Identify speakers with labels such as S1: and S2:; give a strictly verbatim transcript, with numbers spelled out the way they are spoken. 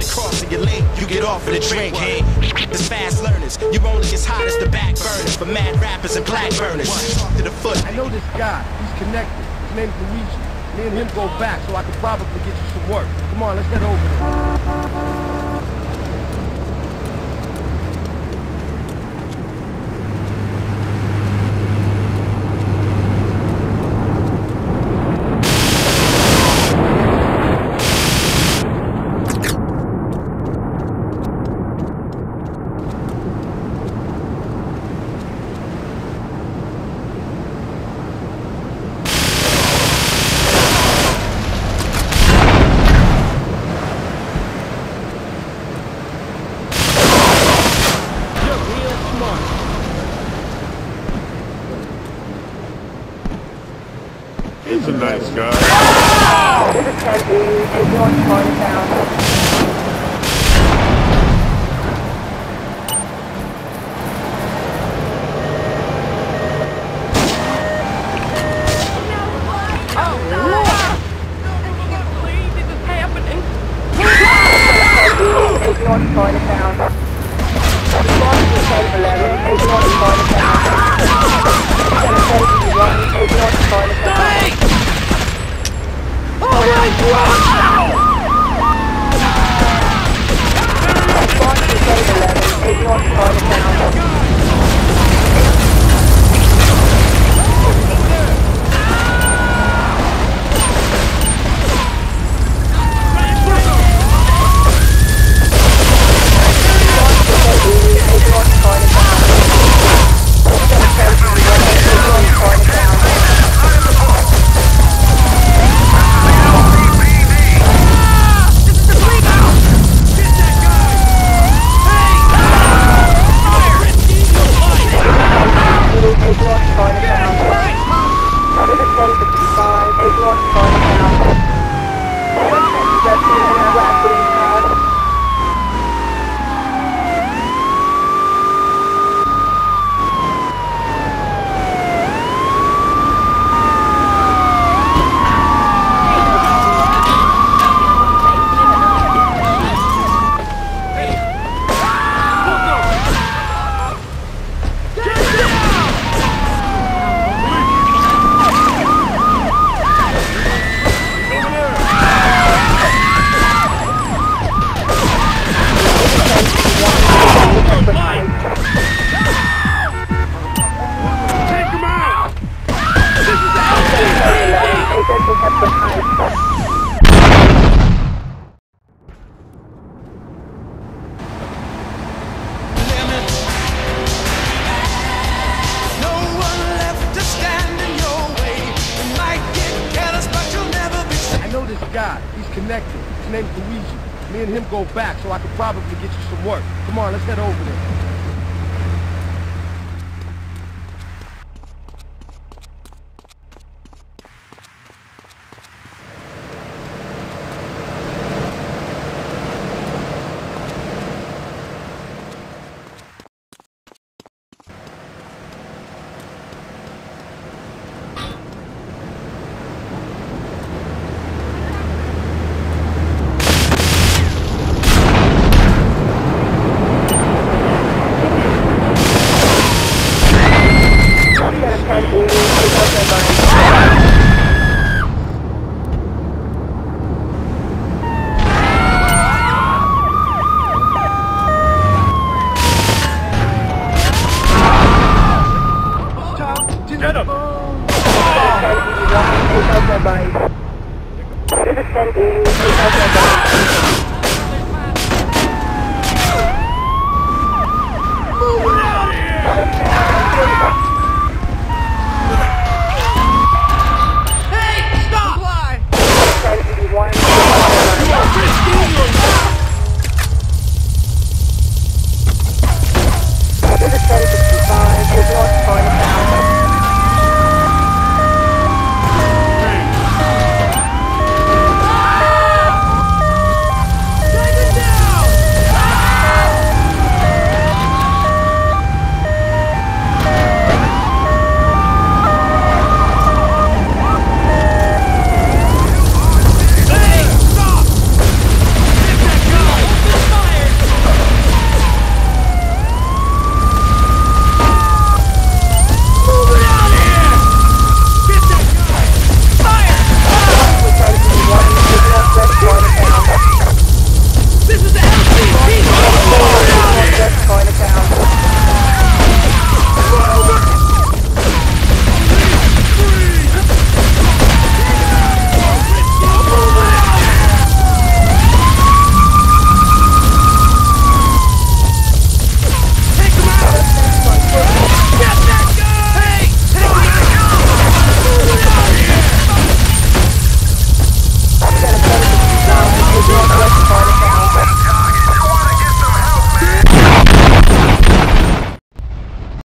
S1: to cross in your lane, you get off in the drink. Hey, it's fast learners. You only as hot as the back burners for mad rappers and black burners. Talk to the foot.
S2: I know this guy. He's connected. His name's Luigi. Me and him go back, so I could probably get you some work. Come on, let's head over there.
S3: He's a nice guy.
S4: This is Kenzie. It's North Chinatown. North Chinatown. seven eleven, eight North Chinatown. seven seventy-one, eight North Chinatown. Alright, seven eleven, eight North Chinatown.
S2: Guy, he's connected. His name's Luigi. Me and him go back, so I could probably get you some work. Come on, let's head over there.
S3: Get him!
S4: This is Kenzie.